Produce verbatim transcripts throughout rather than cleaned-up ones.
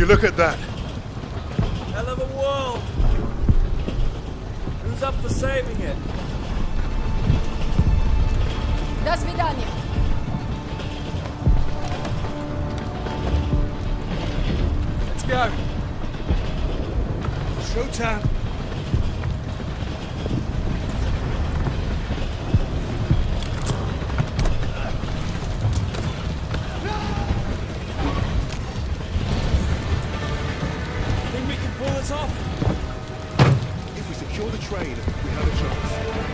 look at that. Hell of a world. Who's up for saving it? До свидания. Let's go. Showtime. Think we can pull this off? If we secure the train, we have a chance.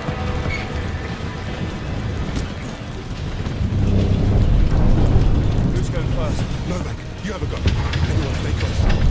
Who's going first? Novak, you have a go. Everyone stay close.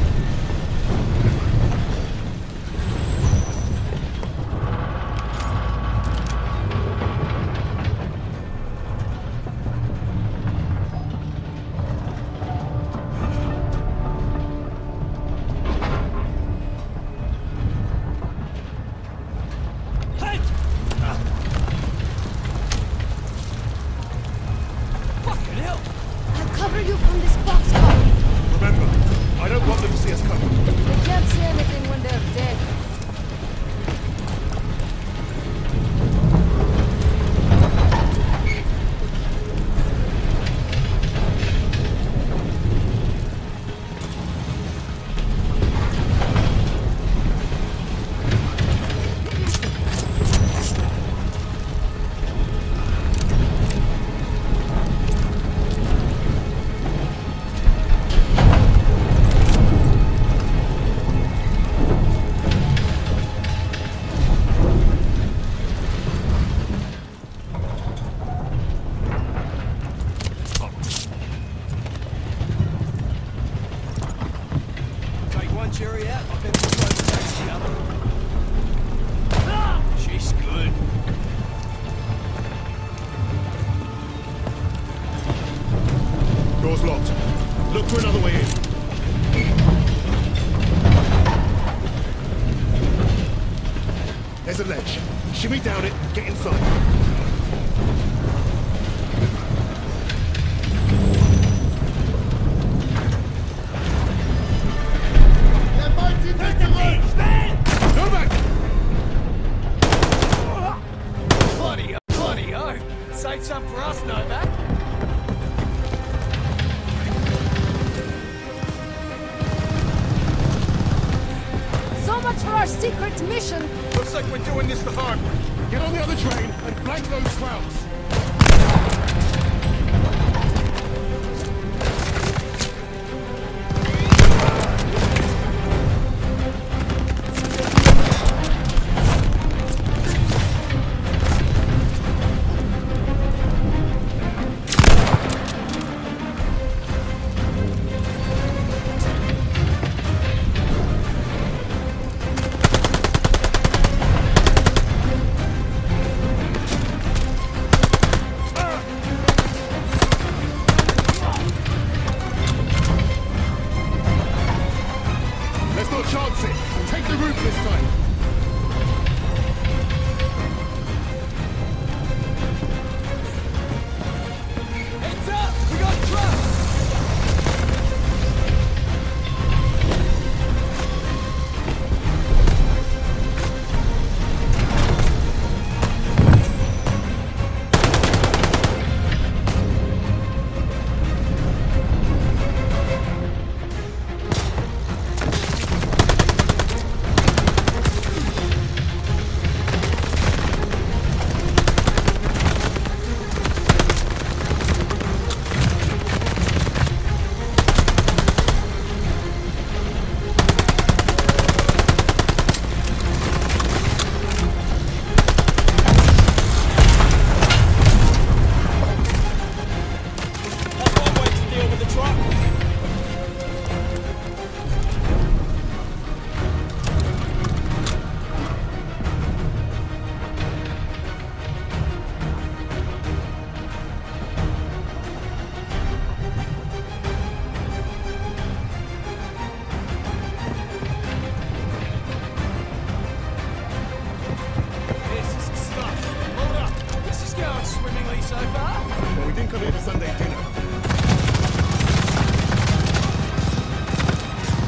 I'll cover you from this boxcar. Remember, I don't want them to see us coming. They can't see anything when they're dead. Cherry out. I bet we'll try to tax the other. She's good. Door's locked. Look for another way in. There's a ledge. Shimmy down it, get inside. Bloody, bloody oh. Save some for us, Novak. So much for our secret mission. Looks like we're doing this the hard way. Get on the other train and flank those crowds. Let's not chance it. Take the roof this time. Heads up! We got trucks! Sunday dinner.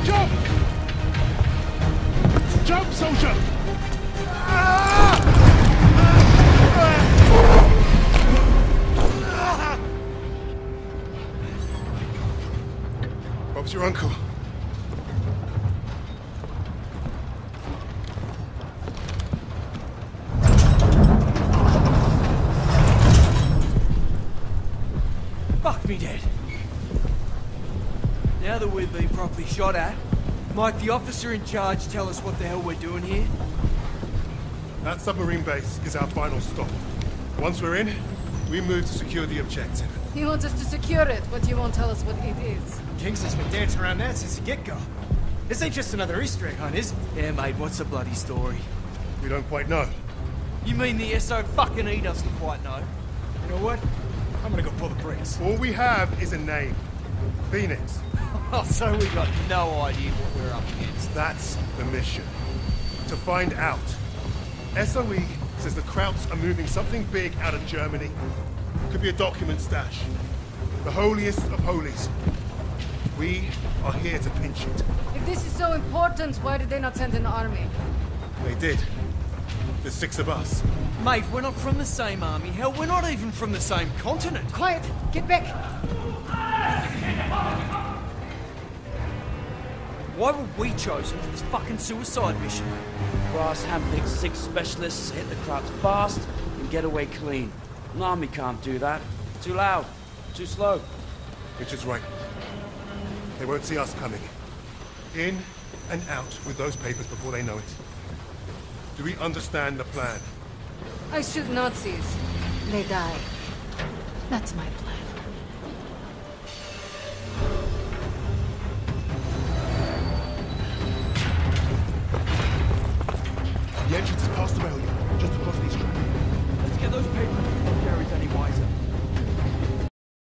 Jump! Jump, soldier! Bob's your uncle. Fuck me dead. Now that we've been properly shot at, might the officer in charge tell us what the hell we're doing here? That submarine base is our final stop. Once we're in, we move to secure the objective. He wants us to secure it, but you won't tell us what it is. Kingston's been dancing around that since the get-go. This ain't just another Easter egg hunt, is it? Yeah, mate, what's the bloody story? We don't quite know. You mean the S O fucking E doesn't quite know? You know what? I'm gonna go pull the brakes. All we have is a name. Phoenix. Oh, so we got no idea what we're up against. That's the mission. To find out. S O E says the Krauts are moving something big out of Germany. Could be a document stash. The holiest of holies. We are here to pinch it. If this is so important, why did they not send an army? They did. There's six of us. Mate, we're not from the same army. Hell, we're not even from the same continent. Quiet! Get back! Why were we chosen for this fucking suicide mission? Ross handpicked six specialists to hit the Krauts fast and get away clean. An army can't do that. Too loud. Too slow. Which is right. They won't see us coming. In and out with those papers before they know it. Do we understand the plan? I shoot Nazis. They die. That's my plan. The entrance is past the rail, just across these tracks. Let's get those papers before Gary's any wiser.